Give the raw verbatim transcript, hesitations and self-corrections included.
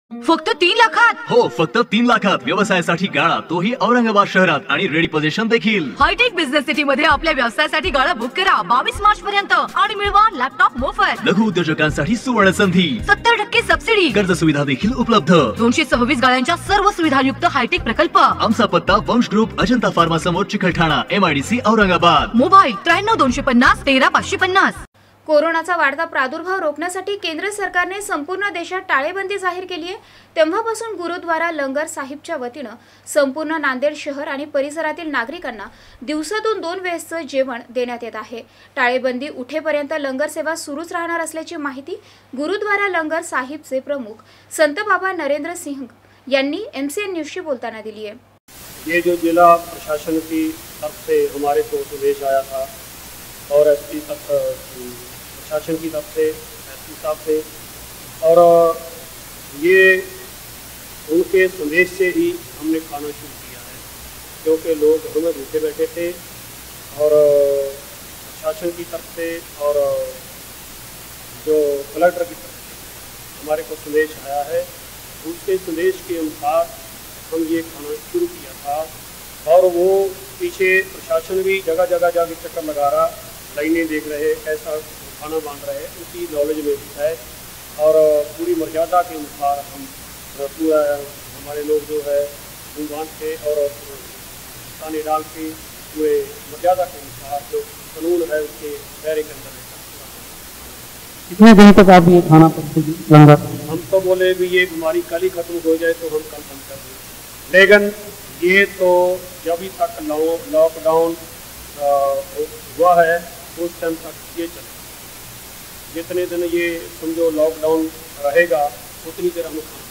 फक्त तीन लाखात? हो, फक्त तीन लाखात व्यवसायासाठी गाळा, तोही औरंगाबाद शहरात आणि रेडी पोझिशन देखील. हायटेक बिझनेस सिटी मध्ये आपल्या व्यवसायासाठी गाळा बुक करा बावीस मार्च पर्यंत आणि मिळवा लॅपटॉप मोफत. लघु उद्योजकांसाठी सुवर्ण संधी, सत्तर टक्के सबसिडी, कर्ज सुविधा देखील उपलब्ध. दोनशे सव्वीस गाळ्यांच्या सर्व सुविधायुक्त हायटेक प्रकल्प. आमचा पत्ता वंश ग्रुप, अजंता फार्मा समोर, चिकलठाणा, एमआयडीसी औरंगाबाद. मोबाईल त्र्याण्णव दोनशे पन्नास तेरा पाचशे पन्नास. कोरोनाचा वाढता प्रादुर्भाव रोखण्यासाठी केंद्र सरकारने संपूर्ण देशात टाळेबंदी जाहीर केली आहे. तेव्हापासून गुरुद्वारा लंगर साहिबच्या वतीनं संपूर्ण नांदेड शहर आणि परिसरातील नागरिकांना दिवसातून दोन वेळेसचं जेवण देण्यात येत आहे. टाळेबंदी उठेपर्यंत लंगर सेवा सुरूच राहणार असल्याची माहिती गुरुद्वारा लंगर साहिबचे प्रमुख संत बाबा नरेंद्र सिंह यांनी एमसीएन न्यूजशी बोलताना दिली आहे. ये जो जिला प्रशासन की तरफ से हमारे को संदेश आया था और एसपी प्रशासन की तरफ से एसपी साहब से, और ये उनके संदेश से ही हमने खाना शुरू किया है, क्योंकि लोग घर में भूखे बैठे थे और प्रशासन की तरफ से और जो कलेक्टर की तरफ से हमारे को संदेश आया है, उसके संदेश के अनुसार हम ये खाना शुरू किया था. और वो पीछे प्रशासन भी जगह जगह जाके चक्कर लगा रहा, लाइनें देख रहे, कैसा खाना बांध रहे हैं, उसी नॉलेज में भी है. और पूरी मर्यादा के अनुसार हम पूरा हमारे लोग जो है मुँह बांध के और ताने डाल के पूरे मर्यादा के अनुसार जो कानून है उसके दायरे के अंदर रहता. कितने दिन तक आप ये खाना लंगर? हम तो बोले भी ये बीमारी कल ही खत्म हो जाए तो हम कल बंद कर दें, लेकिन ये तो जब तक लॉकडाउन हुआ है उस टाइम तक ये चले. जितने दिन ये समझो लॉकडाउन रहेगा उतनी देर हम